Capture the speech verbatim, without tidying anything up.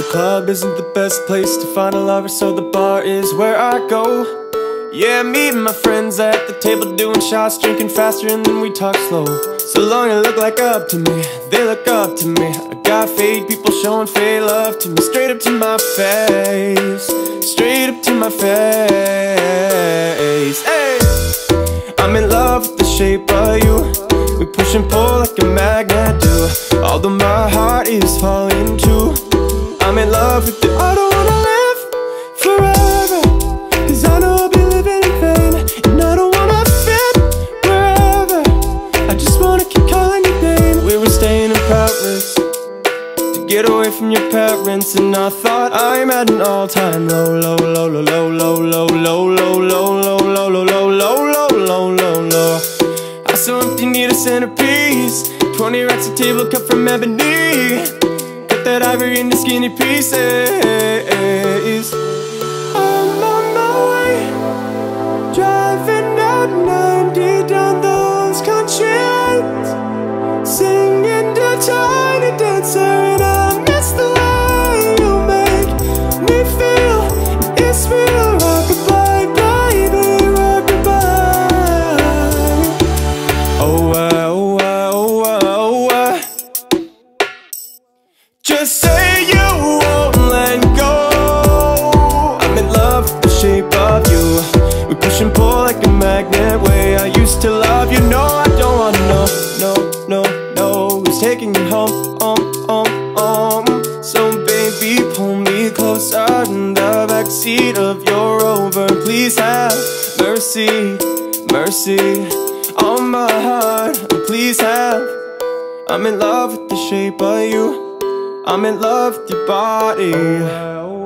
club isn't the best place to find a lover, so the bar is where I go. Yeah, me and my friends at the table doing shots, drinking faster and then we talk slow. So long they look like up to me, they look up to me. I got fake people showing fake love to me, straight up to my face, straight up to my face. Hey, I'm in love with the shape of you. We push and pull like a magnet do, although my heart is falling too. I'm in love with you. I don't wanna live forever, cause I know I'll be living in vain. And I don't wanna fit wherever, I just wanna keep calling your name. We were staying in Paris to get away from your parents, and I thought I'm at an all-time low, low, low, low, low, low, low, low, low, low, low, low, low, low, low, low, low, low. I so empty, need a centerpiece. Twenty racks a table cut from ebony, cut that ivory into skinny pieces. I'm on my way, driving at ninety down those country roads, singing to Tiny Dancer, and I miss the way you make me feel. It's real, rockabye, baby, rockabye. Oh, uh, oh, uh, oh, uh, oh, uh. Just say you won't let go. I'm in love with the shape of you. We push and pull like a magnet, way I used to love you. No, I don't wanna know, no, no, no, who's taking you home, um, um, um. So baby, pull me closer in the backseat of your Rover. Please have mercy, mercy on my heart, please have. I'm in love with the shape of you, I'm in love with your body.